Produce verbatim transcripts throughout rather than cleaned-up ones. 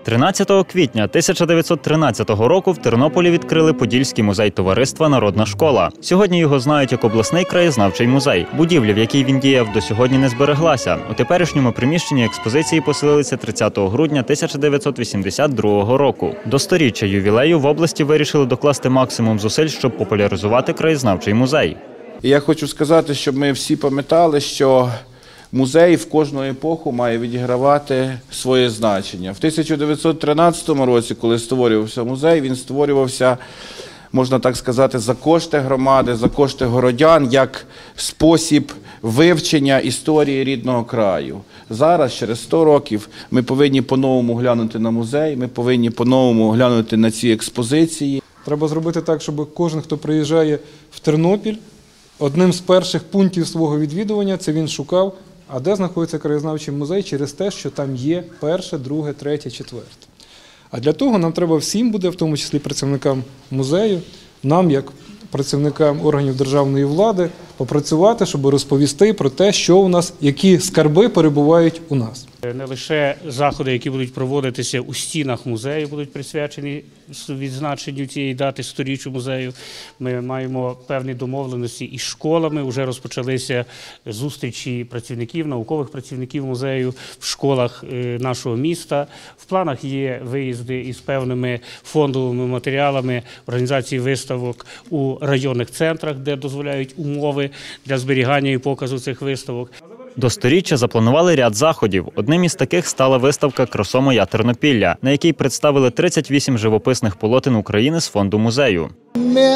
тринадцятого квітня тисяча дев'ятсот тринадцятого року в Тернополі відкрили Подільський музей товариства «Народна школа». Сьогодні його знають як обласний краєзнавчий музей. Будівля, в якій він діяв, до сьогодні не збереглася. У теперішньому приміщенні експозиції поселилися тридцятого грудня тисяча дев'ятсот вісімдесят другого року. До сторіччя ювілею в області вирішили докласти максимум зусиль, щоб популяризувати краєзнавчий музей. І я хочу сказати, щоб ми всі пам'ятали, що музей в кожну епоху має відігравати своє значення. В тисяча дев'ятсот тринадцятому році, коли створювався музей, він створювався, можна так сказати, за кошти громади, за кошти городян, як спосіб вивчення історії рідного краю. Зараз, через сто років, ми повинні по-новому глянути на музей, ми повинні по-новому глянути на ці експозиції. Треба зробити так, щоб кожен, хто приїжджає в Тернопіль, одним з перших пунктів свого відвідування це він шукав, а де знаходиться краєзнавчий музей через те, що там є перше, друге, третє, четверте. А для того нам треба всім буде, в тому числі працівникам музею, нам, як працівникам органів державної влади, попрацювати, щоб розповісти про те, що у нас, які скарби перебувають у нас. Не лише заходи, які будуть проводитися у стінах музею, будуть присвячені відзначенню цієї дати сторіччю музею. Ми маємо певні домовленості із школами. Вже розпочалися зустрічі працівників, наукових працівників музею в школах нашого міста. В планах є виїзди із певними фондовими матеріалами організації виставок у районних центрах, де дозволяють умови для зберігання і показу цих виставок. До сторіччя запланували ряд заходів. Одним із таких стала виставка «Красо моя Тернопілля», на якій представили тридцять вісім живописних полотен України з фонду музею. Ми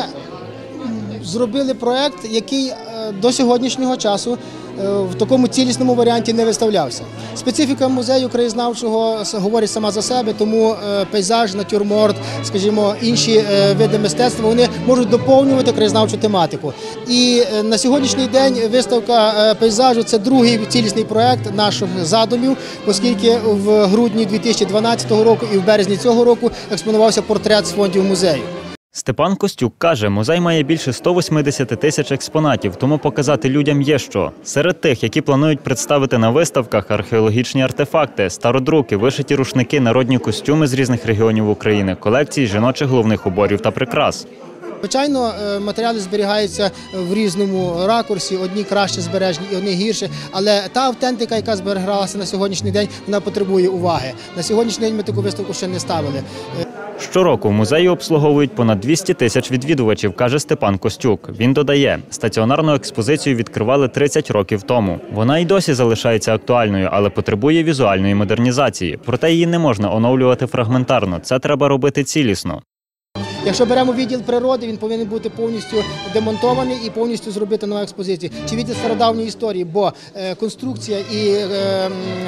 зробили проєкт, який до сьогоднішнього часу в такому цілісному варіанті не виставлявся. Специфіка музею краєзнавчого говорить сама за себе, тому пейзаж, натюрморт, скажімо, інші види мистецтва, вони можуть доповнювати краєзнавчу тематику. І на сьогоднішній день виставка пейзажу – це другий цілісний проєкт наших задумів, оскільки в грудні дві тисячі дванадцятого року і в березні цього року експонувався портрет з фондів музею. Степан Костюк каже, музей має більше ста вісімдесяти тисяч експонатів, тому показати людям є що. Серед тих, які планують представити на виставках, археологічні артефакти, стародруки, вишиті рушники, народні костюми з різних регіонів України, колекції жіночих головних уборів та прикрас. Звичайно, матеріали зберігаються в різному ракурсі, одні краще збережені, одні гірше, але та автентика, яка зберігалася на сьогоднішній день, вона потребує уваги. На сьогоднішній день ми таку виставку ще не ставили. Щороку в музеї обслуговують понад двісті тисяч відвідувачів, каже Степан Костюк. Він додає, стаціонарну експозицію відкривали тридцять років тому. Вона й досі залишається актуальною, але потребує візуальної модернізації. Проте її не можна оновлювати фрагментарно, це треба робити цілісно. Якщо беремо відділ природи, він повинен бути повністю демонтований і повністю зробити нову експозицію. Чи відділ стародавньої історії, бо е, конструкція і е, е,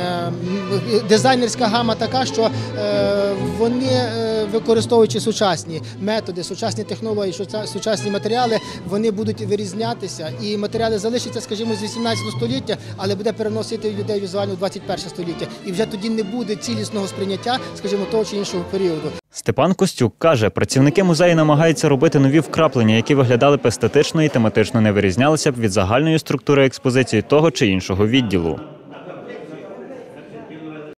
дизайнерська гама така, що е, вони, е, використовуючи сучасні методи, сучасні технології, сучасні матеріали, вони будуть вирізнятися. І матеріали залишаться, скажімо, з вісімнадцятого століття, але буде переносити людей візуально в двадцять перше століття. І вже тоді не буде цілісного сприйняття, скажімо, того чи іншого періоду. Степан Костюк каже, працівники музею намагаються робити нові вкраплення, які виглядали б естетично і тематично не вирізнялися б від загальної структури експозиції того чи іншого відділу.